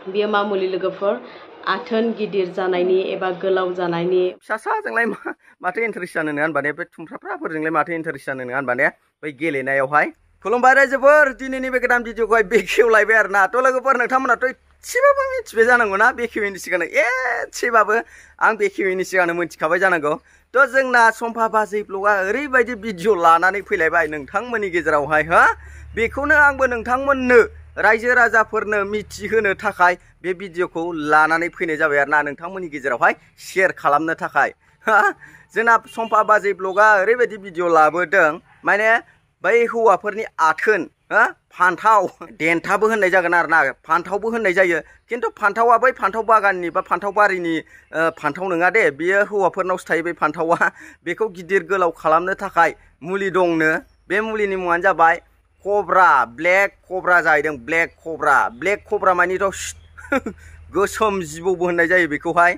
बियो मा मुलि लोगोफोर आथोन गिदिर जानायनि एबा गोलाव जानायनि फिसाजोंलाय माथो इन्टारेस्ट जानो नङा होनबा ने बे थुमफ्राफ्राफोरजोंलाय माथो इन्टारेस्ट जानो नङा होनबा ने बै गेलेनायावहाय खुलुमबाय रायजोफोर दिनैनि बे गोदान भिडिअखौहाय बेखेवलायबाय आरो ना थ' लोगोफोर नोंथांमोनाथ' एसेबाबो मिथिबाय जानांगौ ना बेखेवैनि सिगांनो एसेबाबो आं बेखेवैनि सिगांनो मिथिखाबाय जानांगौ थ' जोंना सम्फा बाजै ब्लगा ओरैबायदि भिडिअ लानानै फैलायबाय नोंथांमोननि गेजेरावहाय हा बेखौनो आंबो नोंथांमोननो रायजो राजाफोरनो मिथिहोनो थाखाय बे भिडिअखौ लानानै फैनाय जाबाय आरो ना नोंथांमोननि गेजेरावहाय शेयार खालामनो थाखाय जोंना सम्फा बाजै ब्लगा ओरैबायदि भिडिअ लाबोदों माने बै हौवाफोरनि आथोन फान्थाव देन्थाबो होननाय जागोन आरो ना फान्थावबो होननाय जायो खिन्थु फान्थावा बै फान्थाव बागाननि बा फान्थाव बारिनि फान्थाव नङा दे बियो हौवाफोरनावसो थायो बे फान्थावा बेखौ गिदिर गोलाव खालामनो थाखाय मुलि दंनो बे मुलिनि मुङानो जाबाय कब्रा ब्लेक कब्रा जाहैदों ब्लेक कब्रा मानिथ' गोसोम जिबौबो होननाय जायो बेखौहाय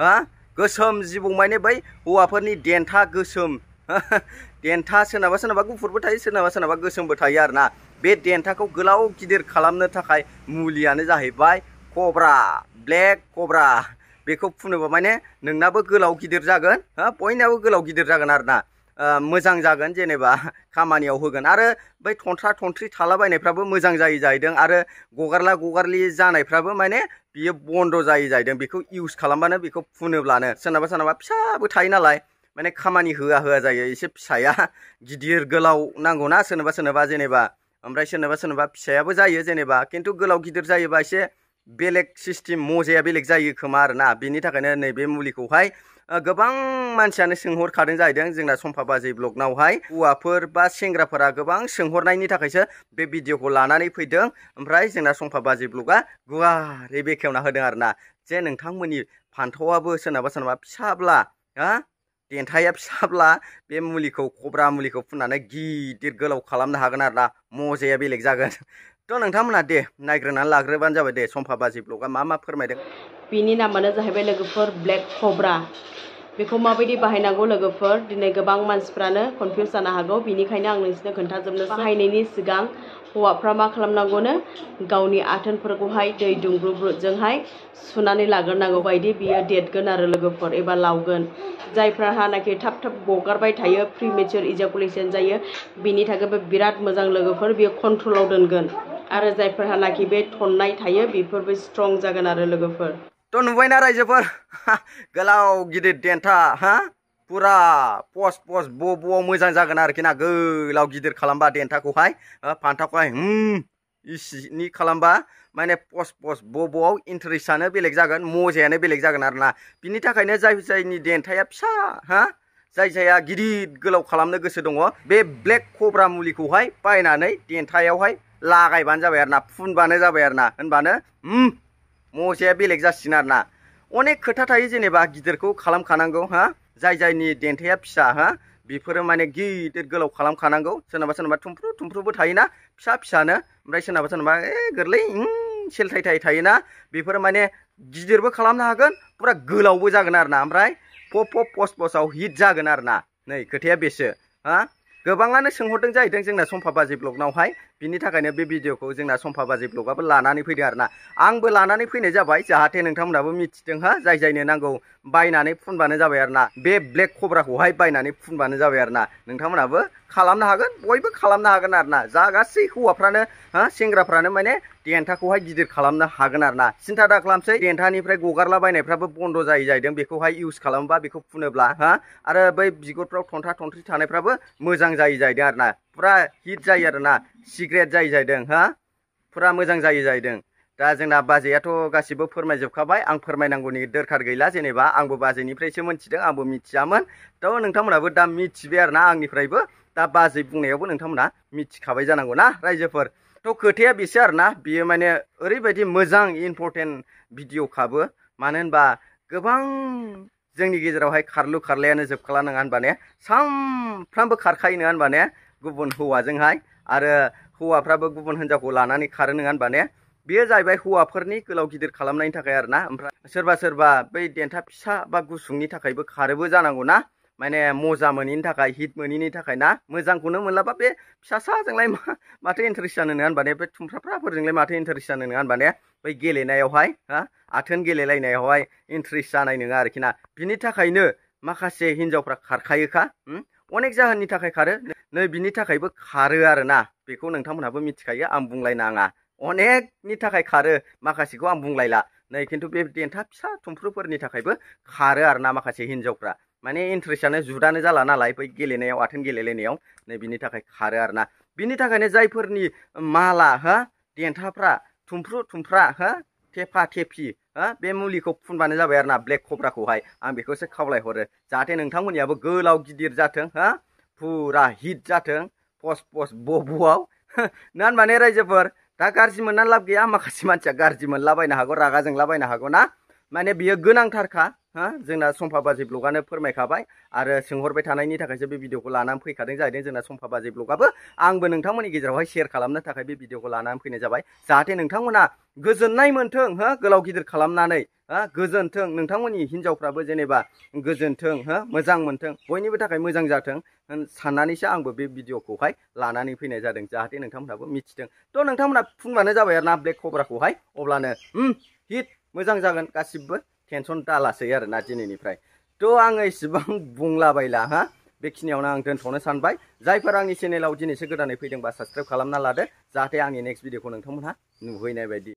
गोसोम जिबौ माने बै हौवाफोरनि देन्था गोसोम देन्था सोरनाबा गुफुरबो थायो सोरनाबा गोसोमबो थायो आरो ना बे देन्थाखौ गोलाव गिदिर खालामनो थाखाय मुलियानो जाहैबाय कब्रा ब्लेक कब्रा बेखौ फुनोबा माने नोंनाबो गोलाव गिदिर जागोन बयनाबो गोलाव गिदिर जागोन आरो ना मोजां जागोन जेनेबा खामानियाव होगोन आरो बै थन्थ्रा थन्थ्रि थालाबायनायफ्राबो मोजां जायो जाहैदों आरो गगारला गगारलि जानायफ्राबो माने बियो बन्द जायो जाहैदों बेखौ इउज खालामबानो बेखौ फुनोब्लानो सोरनाबा फिसाबो थायो नालाय माने खामानि होआ जायो एसे फिसाया गिदिर गोलाव नांगौना सोरनोबा जेनेबा ओमफ्राय सोरनोबा फिसायाबो जायो जेनेबा खिन्थु गोलाव गिदिर जायोबा एसे बेलेग सिस्टेम मजाया बेलेग जायो खोमा आरोना बेनि थाखायनो नैबे मुलिखौहाय गोबां मानसियानो सोंहरखादों जाहैदों जोंना सम्फा बाजै ब्लगनावहाय हौवाफोर बा सेंग्राफोरा गोबां सोंहरनायनि थाखायसो बे भिडिअखौ लानानै फैदों ओमफ्राय जोंना सम्फा बाजै ब्लगा गुवारै बेखेवना होदों आरोना जे नोंथांमोननि फान्थावाबो सोरनाबा फिसाब्ला देन्थाया फिसाब्ला बे मुलिखौ कब्रा मुलिखौ फुननानै गिदिर गोलाव खालामनो हागोन आरोना मजाया बेलेग जागोन थ' नोंथांमोना दे नायग्रोनानै लाग्रोबानो जाबाय दे सम्फा बाजै ब्लगा मा फोरमायदों बिनि नामानो जाहैबाय लोगोफोर ब्लेक कब्रा बेखौ माबायदि बाहायनांगौ लोगोफोर दिनै गोबां मानसिफ्रानो कनफिउज जानो हागौ बिनिखायनो आं नोंसिनो खोन्थाजोबनो बाहायनायनि सिगां हौवाफ्रा मा खालामनांगौनो गावनि आथोनफोरखौहाय दै दुंब्रुब्रुजोंहाय सुनानै लाग्रोनांगौ बायदि बियो देरगोन आरो लोगोफोर एबा लावगोन जायफ्राहानाखि थाब गगारबाय थायो प्रिमेचुर इजाकुलेसन जायो बिनि थाखायबो बिराद मोजां लोगोफोर बियो कन्ट्रलाव दोनगोन आरो जायफोरहानाखि बे थन्नाय थायो बेफोरबो स्ट्रं जागोन आरो लोगोफोर थ' नुबायना रायजोफोर गोलाव गिदिर देन्था पुरा पस्ट ब'आव मोजां जागोन आरोखि ना गोलाव गिदिर खालामबा देन्थाखौहाय फान्थावखौहाय इसिनि खालामबा माने पस्ट ब'आव इन्टारेस्टआनो बेलेग जागोन मजायानो बेलेग जागोन आरोना बिनि थाखायनो जायनि देन्थाया फिसा जायहा गिदिर गोलाव खालामनो गोसो दङ बे ब्लेक कब्रा मुलिखौहाय बायनानै देन्थायावहाय लागायबानो जाबाय आरोना फुनबानो जाबाय आरोना होनबानो मजाया बेलेग जासिगोन आरोना अनेक खोथा थायो जेनेबा गिदिरखौ खालामखानांगौ जायनि देन्थाया फिसा बेफोरो माने गिदिर गोलाव खालामखानांगौ सोरनाबा थुमफ्रुबो थायोना फिसानो ओमफ्राय सोरनाबा गोरलै सेलथाय थायोना बेफोरो माने गिदिरबो खालामनो हागोन पुरा गोलावबो जागोन आरोना ओमफ्राय पस्टआव हिट जागोन आरोना नै खोथाया बेसो गोबाङानो सोंहरदों जाहैदों जोंना सम्फा बाजै ब्लगनावहाय बिनि थाखायनो बे भिडिअखौ जोंना सम्फा बाजै ब्लगाबो लानानै फैदों आरोना आंबो लानानै फैनाय जाबाय जाहाथे नोंथांमोनाबो मिथिदों जायनो नांगौ बायनानै फुनबानो जाबाय आरोना बे ब्लेक कब्राखौहाय बायनानै फुनबानो जाबाय आरोना नोंथांमोनाबो खालामनो हागोन बयबो खालामनो हागोन आरोना जा गासै हौवाफ्रानो सेंग्राफ्रानो माने देन्थाखौहाय गिदिर खालामनो हागोन आरोना सिन्था दा खालामसै देन्थानिफ्राय गगारलाबायनायफ्राबो बन्द जायो जाहैदों बेखौहाय इउज खालामोबा बेखौ फुनोब्ला आरो बै बिगुरफ्राव थन्थ्रा थन्थ्रि थानायफ्राबो मोजां जायो जाहैदों आरोना पुरा हिट जायो आरोना सिग्रेट जायो जाहैदों पुरा मोजां जायो जाहैदों दा जोंना बाजैयाथ' गासिबो फोरमायजोबखाबाय आं फोरमायनांगौनि दरखार गैला जेनेबा आंबो बाजैनिफ्रायसो मोनथिदों आंबो मिथियामोन थ' नोंथांमोनाबो दा मिथिबाय आरोना आंनिफ्रायबो दा बाजै बुंनायावबो नोंथांमोना मिथिखाबाय जानांगौ ना रायजोफोर थ' खोथाया बेसो आरोना बियो माने ओरैबायदि मोजां इम्परटेन्ट भिडिअखाबो मानो होनबा गोबां जोंनि गेजेरावहाय खारलु खारलायानो जोबखाला नङा होनबा ने सानफ्रामबो खारखायो नङा होनबा ने गुबुन हौवाजोंहाय आरो हौवाफ्राबो गुबुन हिनजावखौ लानानै खारो नङा होनबा ने बेयो जाहैबाय हौवाफोरनि गोलाव गिदिर खालामनायनि थाखाय आरोना ओमफ्राय सोरबा बै देन्था फिसा बा गुसुंनि थाखायबो खारोबो जानांगौ ना माने मजा मोनैनि थाखाय हिट मोनैनि थाखाय ना मोजांखौनो मोनलाबा बे फिसासाजोंलाय माथो इन्टारेस्ट जानो नङा होनबा ने बे थुमफ्राफ्राफोरजोंलाय माथो इन्टारेस्ट जानो नङा होनबा ने बै गेलेनायावहाय हा आथोन गेलेलायनायावहाय इन्टारेस्ट जानाय नङा आरोखि ना बिनि थाखायनो माखासे हिन्जावफ्रा खारखायोखा अनेक जाहोननि थाखाय खारो नै बिनि थाखायबो खारो आरोना बेखौ नोंथांमोनहाबो मिथिखायो आं बुंलायनाङा अनेकनि थाखाय खारो माखासेखौ आं बुंलायला नै खिन्थु बे देन्था फिसा थुमफ्रुफोरनि थाखायबो खारो आरोना माखासे हिन्जावफ्रा माने इन्टारेस्टआनो जुदानो जाला नालाय बै गेलेनायाव आथोन गेलेलायनायाव नै बिनि थाखाय खारो आरोना बिनि थाखायनो जायफोरनि माला हा देन्थाफ्रा थुमफ्रा हा थेफा थेफि हा बे मुलिखौ फुनबानो जाबाय आरोना ब्लेक कब्राखौहाय आं बेखौसो खावलायहरो जाहाथे नोंथांमोननियाबो गोलाव गिदिर जाथों हा फुरा हिट जाथों पस बब'आव ना माने रायजोफोर दा गाज्रि मोननानै लाब गैया माखासे मानसिया गाज्रि मोनलाबायनो हागौ रागा जोंलाबायनो हागौ ना माने बियो गोनांथारखा हा जोंना सम्फा बाजै ब्लगानो फोरमायखाबाय आरो सोंहरबाय थानायनि थाखायसो बे भिडिअखौ लानानै फैखादों जाहैदों जोंना सम्फा बाजै ब्लगाबो आंबो नोंथांमोननि गेजेरावहाय शेयार खालामनो थाखाय बे भिडिअखौ लानानै फैनाय जाबाय जाहाथे नोंथांमोना गोजोननाय मोनथों हा गोलाव गिदिर खालामनानै हा गोजोनथों नोंथांमोननि हिन्जावफ्राबो जेनेबा गोजोनथों हा मोजां मोनथों बयनिबो थाखाय मोजां जाथों साननानैसो आंबो बे भिडिअखौहाय लानानै फैनाय जादों जाहाथे नोंथांमोनहाबो मिथिथों थ' नोंथांमोना फुनबानो जाबाय आरोना ब्लेक कब्राखौहाय अब्लानो हिट मोजां जागोन गासिबो टेनसन दालासै आरोना दिनैनिफ्राय थ' आङो इसिबां बुंलाबायला हा बेखिनियावनो आं दोनथ'नो सानबाय जायफोर आंनि चेनेलाव दिनैसो गोदानै फैदोंबा साबसक्राइब खालामना लादो जाहाथे आंनि नेक्स्ट भिडिअखौ नोंथांमोनहा नुहैनाय बायदि